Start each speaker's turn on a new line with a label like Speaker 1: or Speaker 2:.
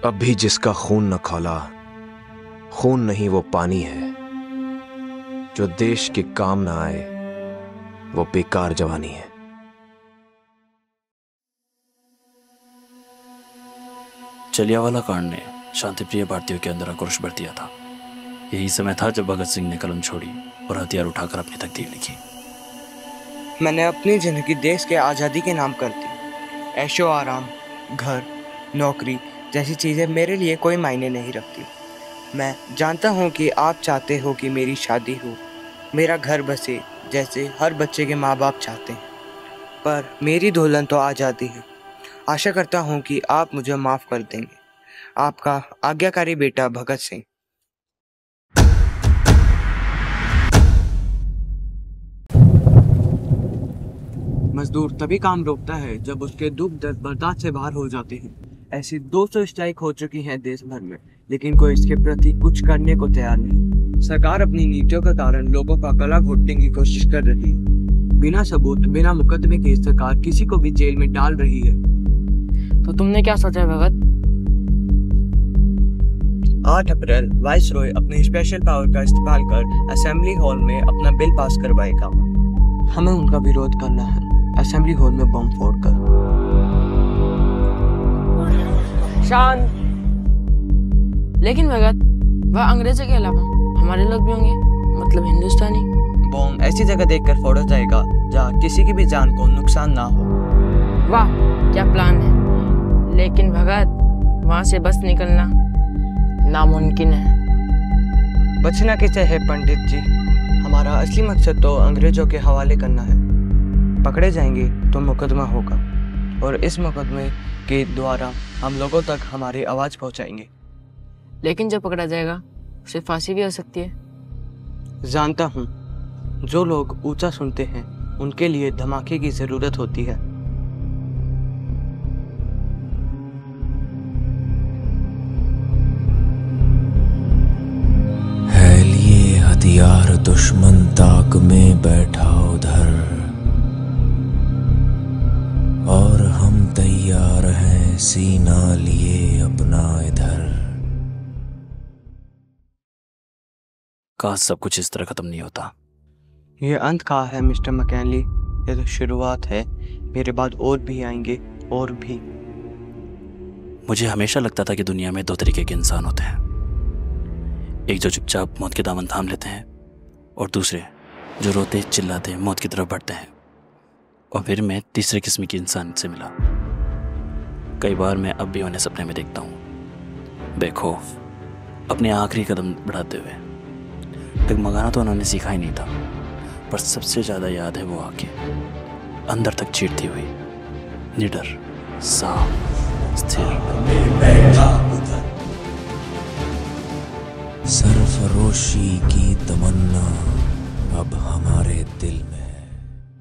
Speaker 1: अब भी जिसका खून न खौला, खून नहीं वो पानी है। जो देश के काम ना आए वो बेकार जवानी है।
Speaker 2: जलियांवाला कांड ने शांतिप्रिय भारतीयों के अंदर आक्रोश भर दिया था। यही समय था जब भगत सिंह ने कलम छोड़ी और हथियार उठाकर अपनी तकदीर लिखी।
Speaker 3: मैंने अपनी जिंदगी देश के आज़ादी के नाम कर दी। ऐशो आराम, घर, नौकरी जैसी चीज़ें मेरे लिए कोई मायने नहीं रखती। मैं जानता हूँ कि आप चाहते हो कि मेरी शादी हो, मेरा घर बसे जैसे हर बच्चे के माँ बाप चाहते हैं, पर मेरी दुल्हन तो आज़ादी है। आशा करता हूँ कि आप मुझे माफ़ कर देंगे। आपका आज्ञाकारी बेटा भगत सिंह। मजदूर तभी काम रोकता है जब उसके दुख दर्द बर्दाश्त से बाहर हो जाते हैं। ऐसी 200 स्ट्राइक हो चुकी हैं देश भर में, लेकिन कोई इसके प्रति कुछ करने को तैयार नहीं। सरकार अपनी नीतियों के कारण लोगों का गला घोटने की कोशिश कर रही है। बिना सबूत, बिना मुकदमे के सरकार किसी को भी जेल में डाल रही है।
Speaker 4: तो तुमने क्या सोचा है भगत?
Speaker 3: 8 अप्रैल वाइसरॉय अपने स्पेशल पावर का इस्तेमाल कर असेंबली हॉल में अपना बिल पास करवाएगा। हमें उनका विरोध करना है, असेंबली हॉल में बम फोड़कर।
Speaker 4: शांत। लेकिन भगत, वह अंग्रेजों के अलावा हमारे लोग भी होंगे, मतलब हिंदुस्तानी।
Speaker 3: बम ऐसी जगह देखकर फोड़ा जाएगा जहाँ किसी की भी जान को नुकसान ना हो।
Speaker 4: वाह, क्या प्लान है। लेकिन भगत, वहाँ से बस निकलना नामुमकिन है।
Speaker 3: बचना किसे है पंडित जी? हमारा असली मकसद तो अंग्रेजों के हवाले करना है। पकड़े जाएंगे तो मुकदमा होगा, और इस मुकदमे के द्वारा हम लोगों तक हमारी आवाज़ पहुंचाएंगे।
Speaker 4: लेकिन जब पकड़ा जाएगा उसे फांसी भी हो सकती है।
Speaker 3: जानता हूँ, जो लोग ऊंचा सुनते हैं उनके लिए धमाके की ज़रूरत होती है।
Speaker 1: हथियार दुश्मन ताक में बैठा उधर, और हम तैयार हैं सीना लिए अपना इधर।
Speaker 2: काश सब कुछ इस तरह खत्म नहीं होता।
Speaker 3: ये अंत कहाँ है मिस्टर मैकेनली? ये तो शुरुआत है। मेरे बाद और भी आएंगे, और भी।
Speaker 2: मुझे हमेशा लगता था कि दुनिया में 2 तरीके के इंसान होते हैं। एक जो चुपचाप मौत के दामन थाम लेते हैं, और दूसरे जो रोते चिल्लाते मौत की तरफ बढ़ते हैं। और फिर मैं तीसरे किस्म की इंसान से मिला। कई बार मैं अब भी उन्हें सपने में देखता हूँ, बेखौफ, अपने आखिरी कदम बढ़ाते हुए। डगमगाना तो उन्होंने सीखा ही नहीं था, पर सबसे ज़्यादा याद है वो आंखें अंदर तक चीरती हुई, निडर, साफ, स्थिर।
Speaker 1: सरफरोशी की तमन्ना अब हमारे दिल में।